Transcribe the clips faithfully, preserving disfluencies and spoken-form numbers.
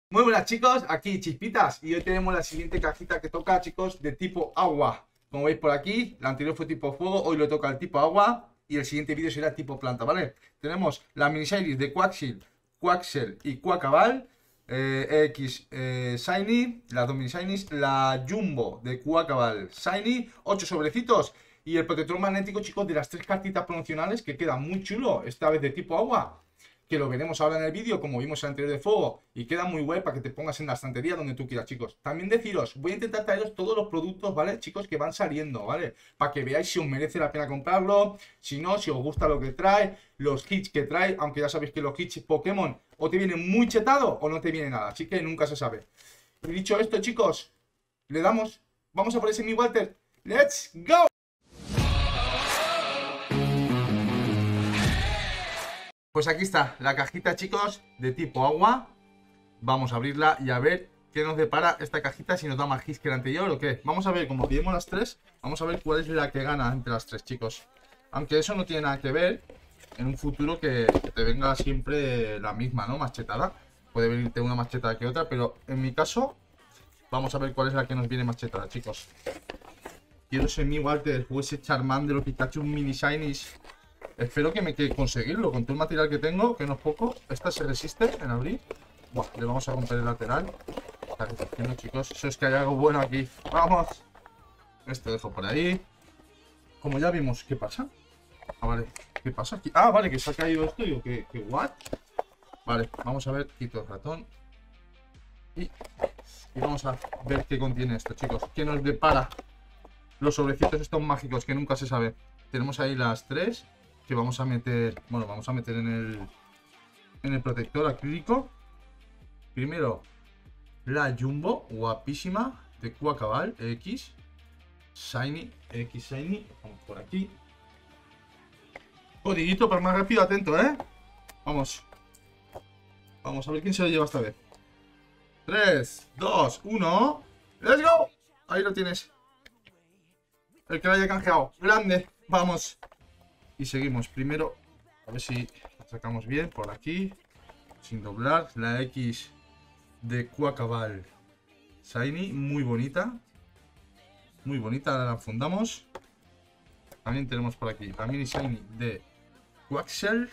Muy buenas chicos, aquí Chispitas y hoy tenemos la siguiente cajita que toca, chicos, de tipo agua. Como veis por aquí, la anterior fue tipo fuego, hoy lo toca el tipo agua y el siguiente vídeo será tipo planta, ¿vale? Tenemos la mini series de Quaxly, Quaxly y Quackaball, eh, X eh, Shiny, las dos mini shinies, la Jumbo de Quackaball Shiny, ocho sobrecitos y el protector magnético, chicos, de las tres cartitas promocionales que queda muy chulo, esta vez de tipo agua. Que lo veremos ahora en el vídeo, como vimos en el anterior de fuego, y queda muy guay para que te pongas en la estantería donde tú quieras, chicos. También deciros, voy a intentar traeros todos los productos, ¿vale, chicos, que van saliendo, ¿vale? Para que veáis si os merece la pena comprarlo, si no, si os gusta lo que trae, los kits que trae, aunque ya sabéis que los kits Pokémon o te vienen muy chetado o no te viene nada, así que nunca se sabe. Y dicho esto, chicos, le damos, vamos a por ese mi Walter, ¡let's go! Pues aquí está la cajita, chicos, de tipo agua. Vamos a abrirla y a ver qué nos depara esta cajita, si nos da más hits que la anterior o qué. Vamos a ver, como pillemos las tres, vamos a ver cuál es la que gana entre las tres, chicos. Aunque eso no tiene nada que ver en un futuro que, que te venga siempre la misma, ¿no? Machetada. Puede venirte una más chetada que otra, pero en mi caso, vamos a ver cuál es la que nos viene más chetada, chicos. Quiero ese mi Walter o ese Charmander o Pikachu mini shinies. Espero que me quede conseguirlo con todo el material que tengo, que no es poco. Esta se resiste en abrir. Buah, le vamos a romper el lateral. Está haciendo, chicos. Eso es que hay algo bueno aquí. ¡Vamos! Este dejo por ahí. Como ya vimos, ¿qué pasa? Ah, vale. ¿Qué pasa aquí? Ah, vale, que se ha caído esto. Digo, ¿qué? ¿Qué? ¿What? Vale, vamos a ver. Quito el ratón. Y, y vamos a ver qué contiene esto, chicos. ¿Qué nos depara los sobrecitos estos mágicos que nunca se sabe? Tenemos ahí las tres que vamos a meter, bueno, vamos a meter en el en el protector acrílico. Primero la Jumbo, guapísima, de Quackaball X Shiny, X Shiny. Vamos por aquí. Codiguito para más rápido, atento, ¿eh? Vamos. Vamos a ver quién se lo lleva esta vez. tres, dos, uno. ¡Let's go! Ahí lo tienes. El que lo haya canjeado. Grande. Vamos. Y seguimos. Primero, a ver si la sacamos bien por aquí. Sin doblar. La X de Quackaball Shiny. Muy bonita. Muy bonita. Ahora la fundamos. También tenemos por aquí la mini Shiny de Quaxly.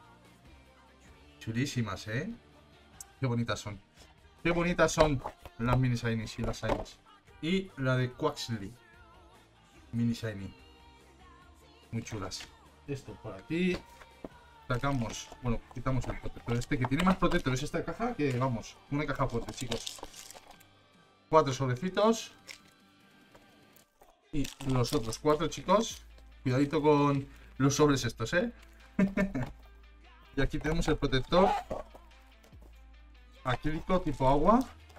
Chulísimas, ¿eh? Qué bonitas son. Qué bonitas son las mini Shinies y las Shinies. Y la de Quaxly mini Shiny. Muy chulas. Esto por aquí. Sacamos, bueno, quitamos el protector este, que tiene más protectores esta caja que, vamos, una caja fuerte, chicos. Cuatro sobrecitos. Y los otros cuatro, chicos. Cuidadito con los sobres estos, ¿eh? Y aquí tenemos el protector acrílico tipo agua.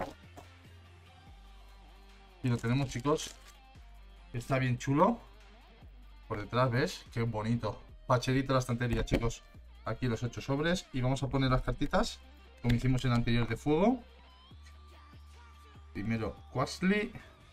Y lo tenemos, chicos. Está bien chulo. Por detrás, ¿ves? Qué bonito. Pacherito la estantería, chicos. Aquí los ocho sobres. Y vamos a poner las cartitas, como hicimos en el anterior de fuego. Primero Quaxly.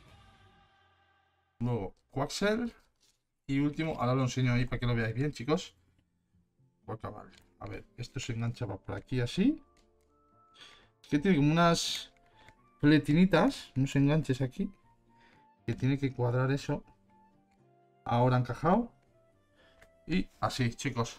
Luego Quaxly. Y último, ahora lo enseño ahí para que lo veáis bien, chicos. Quackaball. A ver, esto se engancha por aquí así. Es que tiene como unas peletinitas, unos enganches aquí, que tiene que cuadrar eso. Ahora encajado. Y así, chicos.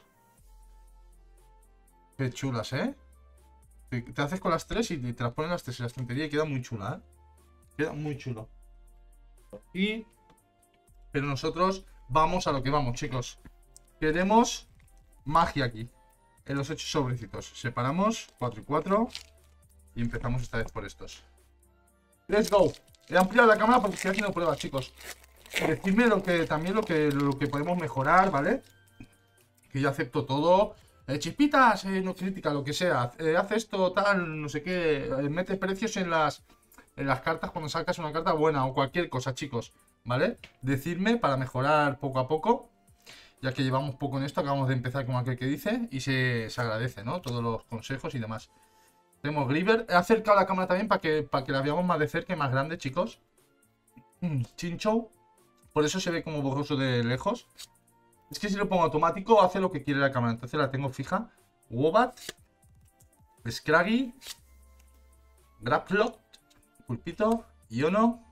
Qué chulas, ¿eh? Te, te haces con las tres y te las ponen las tres en la estantería y queda muy chula, ¿eh? Queda muy chulo. Y... Pero nosotros vamos a lo que vamos, chicos. Queremos magia aquí. En los ocho sobrecitos. Separamos cuatro y cuatro. Y empezamos esta vez por estos. ¡Let's go! He ampliado la cámara porque estoy haciendo pruebas, chicos. Decidme lo que, también lo que, lo que podemos mejorar, ¿vale? Que yo acepto todo. Eh, chispitas, eh, no crítica, lo que sea. Eh, hace esto, tal, no sé qué. Eh, mete precios en las, en las cartas cuando sacas una carta buena o cualquier cosa, chicos. ¿Vale? Decidme para mejorar poco a poco. Ya que llevamos poco en esto, acabamos de empezar con aquel que dice. Y se, se agradece, ¿no? Todos los consejos y demás. Tenemos Gliver. He acercado la cámara también para que, para que la veamos más de cerca y más grande, chicos. Mm, Chinchou. Por eso se ve como borroso de lejos. Es que si lo pongo automático hace lo que quiere la cámara. Entonces la tengo fija. Wobat. Scraggy. Graplot, Pulpito, Iono,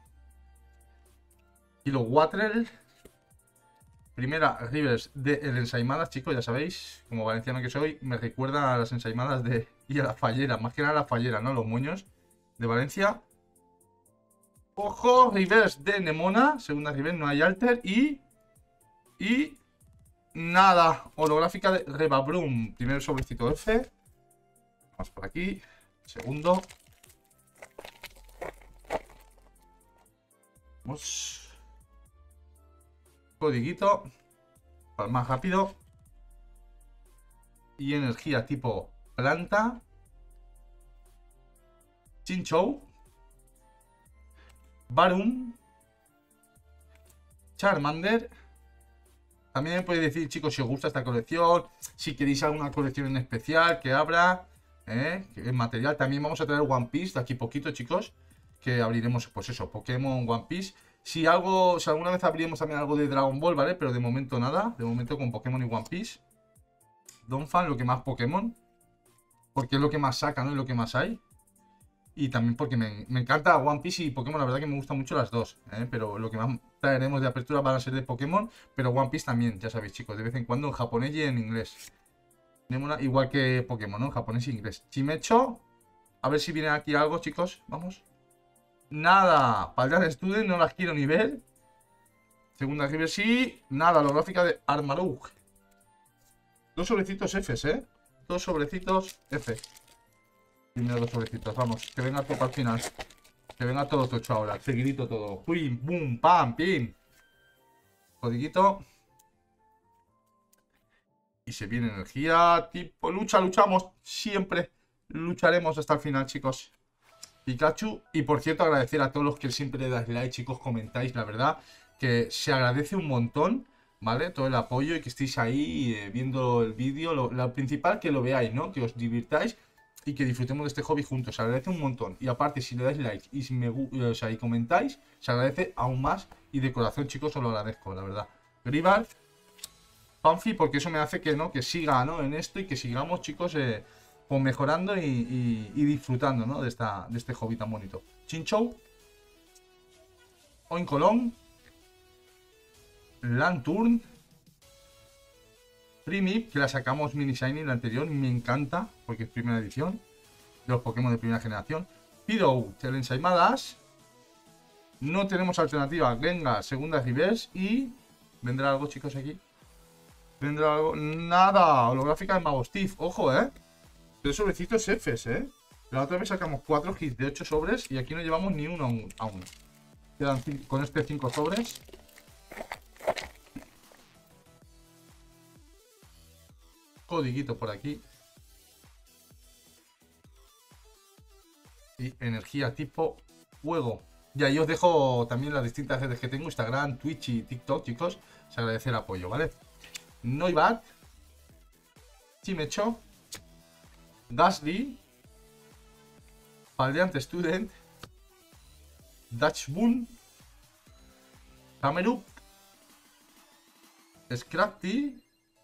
Kilo Watrel. Primera Rivers de el Ensaimadas, chicos, ya sabéis, como valenciano que soy, me recuerda a las ensaimadas de y a la fallera, más que nada a la fallera, ¿no? Los moños de Valencia. Ojo, Rivers de Nemona, segunda Rivers, no hay alter y... Y... Nada, holográfica de Rebabrum, primer sobrecito F. Vamos por aquí, segundo. Vamos... Codiguito para más rápido. Y energía tipo planta. Chinchou. Barum. Charmander. También me podéis decir, chicos, si os gusta esta colección, si queréis alguna colección en especial que abra, ¿eh? En material. También vamos a traer One Piece de aquí poquito, chicos, que abriremos, pues eso, Pokémon One Piece. Si algo, si alguna vez abriremos también algo de Dragon Ball, ¿vale? Pero de momento nada. De momento con Pokémon y One Piece. Donphan, lo que más Pokémon. Porque es lo que más saca, ¿no? Es lo que más hay. Y también porque me, me encanta One Piece y Pokémon. La verdad que me gustan mucho las dos, ¿eh? Pero lo que más traeremos de apertura van a ser de Pokémon. Pero One Piece también, ya sabéis, chicos. De vez en cuando en japonés y en inglés. Tenemos igual que Pokémon, ¿no? En japonés e inglés. Chimecho. A ver si viene aquí algo, chicos. Vamos. Nada, Paldean Student, no las quiero ni ver. Segunda River sí. Nada, holográfica de Armarug. Dos sobrecitos Fs, ¿eh? Dos sobrecitos F. Primero dos sobrecitos, vamos. Que venga todo al final. Que venga todo tocho ahora. Seguidito todo. Pim, boom, pam, pim. Codiguito. Y se viene energía. Tipo lucha, luchamos. Siempre lucharemos hasta el final, chicos. Pikachu. Y por cierto, agradecer a todos los que siempre le dais like, chicos, comentáis, la verdad, que se agradece un montón, ¿vale? Todo el apoyo y que estéis ahí eh, viendo el vídeo. Lo, lo principal, que lo veáis, ¿no? Que os divirtáis y que disfrutemos de este hobby juntos. Se agradece un montón. Y aparte, si le dais like y si me o sea, y comentáis, se agradece aún más. Y de corazón, chicos, os lo agradezco, la verdad. Gribar, Panfi, porque eso me hace que, ¿no? Que siga, ¿no? En esto y que sigamos, chicos, eh, pues mejorando y, y, y disfrutando, ¿no? De, esta, de este hobby tan bonito. Chinchou. Oinkolong. Lanturn. Primip, que la sacamos mini shiny en la anterior. Me encanta, porque es primera edición. De los Pokémon de primera generación. Pidou, el Ensaimadas. No tenemos alternativa. Gengar, segunda reverse. Y... ¿vendrá algo, chicos, aquí? ¿Vendrá algo? Nada. Holográfica de Magostif. Ojo, ¿eh? Tres sobrecitos Fs, ¿eh? La otra vez sacamos cuatro hits de ocho sobres y aquí no llevamos ni uno aún. Quedan con este cinco sobres. Codiguito por aquí. Y energía tipo fuego. Y ahí os dejo también las distintas redes que tengo, Instagram, Twitch y TikTok, chicos. Se agradece el apoyo, ¿vale? Noibat. Chimecho. Gasly, Paldeant Student, Dachboon, Camerup, Scrafty,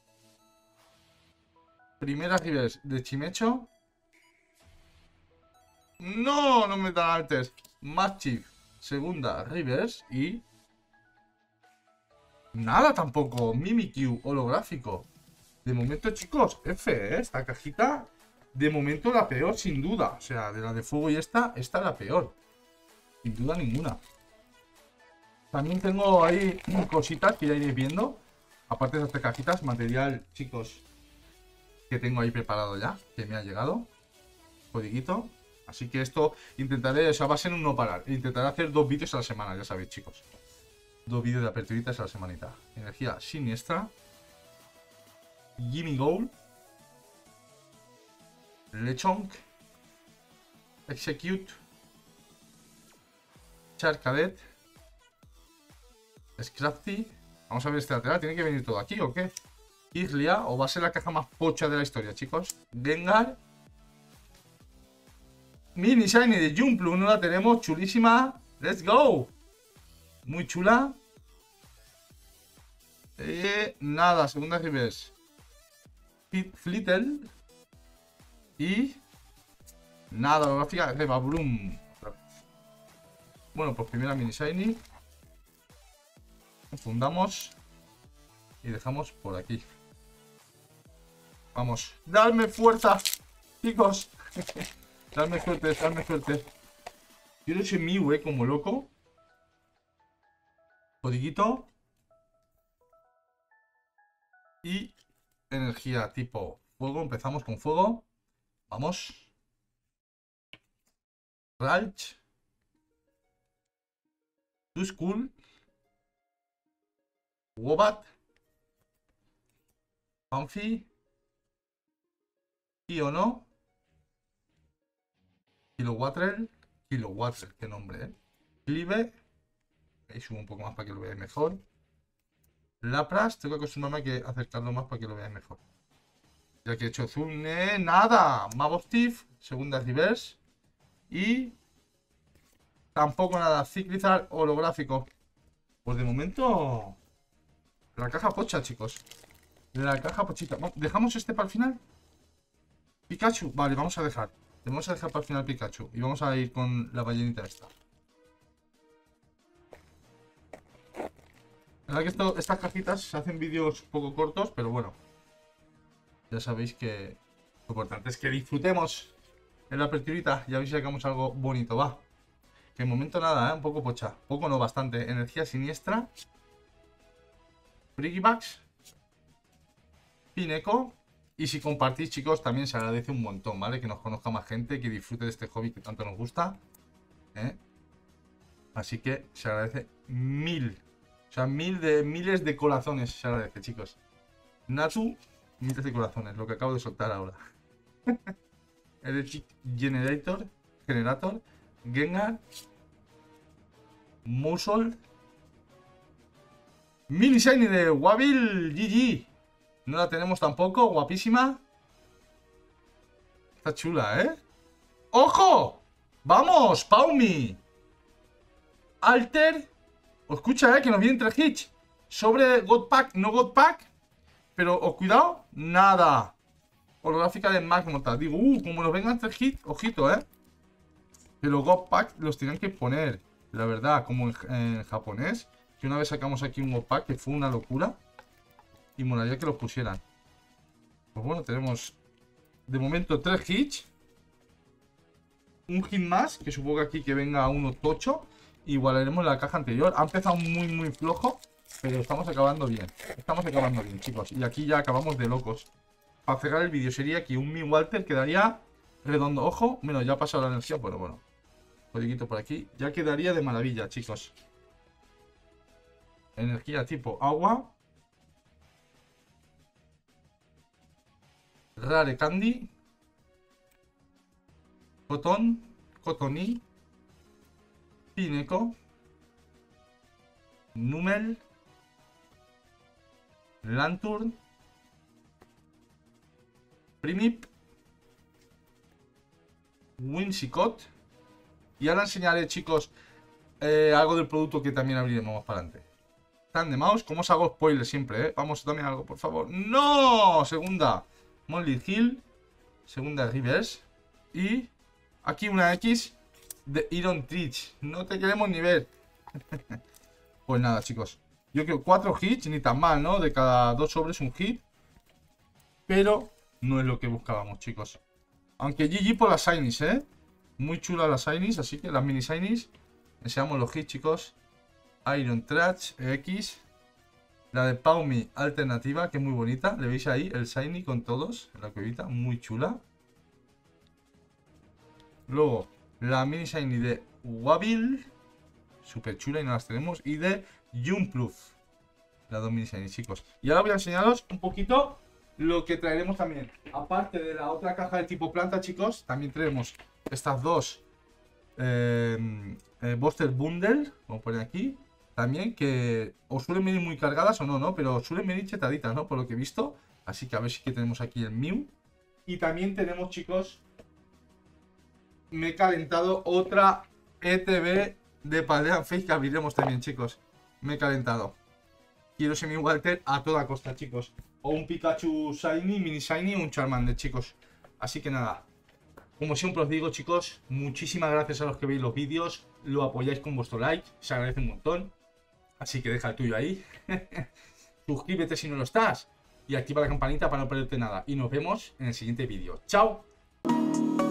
primera Rivers de Chimecho. No, no me dan antes. Machief, segunda Rivers y... nada tampoco. Mimikyu, holográfico. De momento, chicos, F, ¿eh? Esta cajita... de momento la peor, sin duda. O sea, de la de fuego y esta, esta es la peor. Sin duda ninguna. También tengo ahí cositas que ya iréis viendo. Aparte de estas cajitas, material, chicos, que tengo ahí preparado ya, que me ha llegado. Codiguito. Así que esto intentaré, o sea, va a ser un no parar. Intentaré hacer dos vídeos a la semana, ya sabéis, chicos. Dos vídeos de aperturitas a la semanita. Energía siniestra. Gimme Gold. Lechonk, Execute, Charcadet, Scrafty. Vamos a ver este lateral. ¿Tiene que venir todo aquí o qué? Kirlia, o va a ser la caja más pocha de la historia, chicos. Gengar. Mini Shiny de Jumplu, no la tenemos. Chulísima. Let's go. Muy chula. Eh, nada, segunda reverse. Flittle. Y Nada, holográfica de Babrum. Bueno, pues primera mini shiny. Fundamos. Y dejamos por aquí. Vamos. ¡Dadme fuerza! Chicos. Dadme suerte, dadme suerte. Quiero ese Mew, eh, como loco. Codiguito. Y energía tipo fuego. Empezamos con fuego. Vamos. Ralch. Duskull. Wobat. Panfi. Kiono. Kilowattrel. Kilowattrel, qué nombre, eh. Clive. Ahí subo un poco más para que lo veáis mejor. Lapras, tengo que acostumbrarme a que acercarlo más para que lo veáis mejor. Ya que he hecho zoom, eh, nada. Magostif, segunda reverse. Y tampoco nada. Ciclizar holográfico. Pues de momento la caja pocha, chicos. La caja pochita. ¿Dejamos este para el final? Pikachu, vale, vamos a dejar. Vamos a dejar para el final Pikachu. Y vamos a ir con la ballenita esta. La verdad que esto, estas cajitas se hacen vídeos un poco cortos, pero bueno. Ya sabéis que lo importante es que disfrutemos en la aperturita. Ya veis que sacamos algo bonito, va. Que de momento nada, ¿eh? Un poco pocha. Poco no, bastante. Energía siniestra. Frigibax. Pineco. Y si compartís, chicos, también se agradece un montón, ¿vale? Que nos conozca más gente, que disfrute de este hobby que tanto nos gusta, ¿eh? Así que se agradece mil. O sea, mil de miles de corazones se agradece, chicos. Natu, miles de corazones, lo que acabo de soltar ahora. Electric Generator, Generator, Gengar, Musol, Mini Shiny de Wabil G G. No la tenemos tampoco, guapísima. Está chula, ¿eh? ¡Ojo! ¡Vamos! ¡Paumi! Alter. Os escucha, ¿eh? Que nos vienen tres hits. Sobre God Pack, no God Pack. Pero, os cuidado, nada. Holográfica de Magmota. Digo, uh, como nos vengan tres hits, ojito, ¿eh? Pero God Pack los tienen que poner. La verdad, como en, en japonés. Que una vez sacamos aquí un God Pack que fue una locura. Y molaría que los pusieran. Pues bueno, tenemos de momento tres hits. Un hit más, que supongo que aquí que venga uno tocho. Igualaremos la caja anterior. Ha empezado muy muy flojo, pero estamos acabando bien. Estamos acabando bien, chicos. Y aquí ya acabamos de locos. Para cerrar el vídeo sería que un Mi Walter quedaría redondo. Ojo, bueno, ya ha pasado la energía, pero bueno. Codiguito por aquí. Ya quedaría de maravilla, chicos. Energía tipo agua. Rare Candy. Cotón. Cotoní. Pineco. Numel. Lanturn. Primip. Whimsicott. Y ahora enseñaré, chicos, eh, algo del producto que también abriremos más para adelante. Tan de mouse, como os hago spoiler siempre, ¿eh? Vamos, dame algo, por favor. ¡No! Segunda. Molly Hill. Segunda Reverse. Y aquí una X de Iron Trich. No te queremos ni ver. Pues nada, chicos. Yo creo cuatro hits, ni tan mal, ¿no? De cada dos sobres un hit. Pero no es lo que buscábamos, chicos. Aunque G G por las Shinies, ¿eh? Muy chula las Shinies, así que las mini Shinies. Enseñamos los hits, chicos. Iron Trash X. La de Paumi alternativa, que es muy bonita. Le veis ahí el Shiny con todos en la cuevita. Muy chula. Luego, la mini Shiny de Wabil. Súper chula y no las tenemos. Y de Jumpluf. Las dos mini Shiny, chicos. Y ahora voy a enseñaros un poquito lo que traeremos también. Aparte de la otra caja de tipo planta, chicos, también traemos estas dos eh, eh, Buster Bundle, como pone aquí. También que os suelen venir muy cargadas o no, ¿no? Pero suelen venir chetaditas, ¿no? Por lo que he visto. Así que a ver si que tenemos aquí el Mew. Y también tenemos, chicos, me he calentado otra E T B de Paldean Face que abriremos también, chicos. Me he calentado. Quiero ese Mi Walter a toda costa, chicos. O un Pikachu Shiny, Mini Shiny o un Charmander, chicos. Así que nada. Como siempre os digo, chicos, muchísimas gracias a los que veis los vídeos, lo apoyáis con vuestro like, se agradece un montón. Así que deja el tuyo ahí. Suscríbete si no lo estás y activa la campanita para no perderte nada. Y nos vemos en el siguiente vídeo. ¡Chao!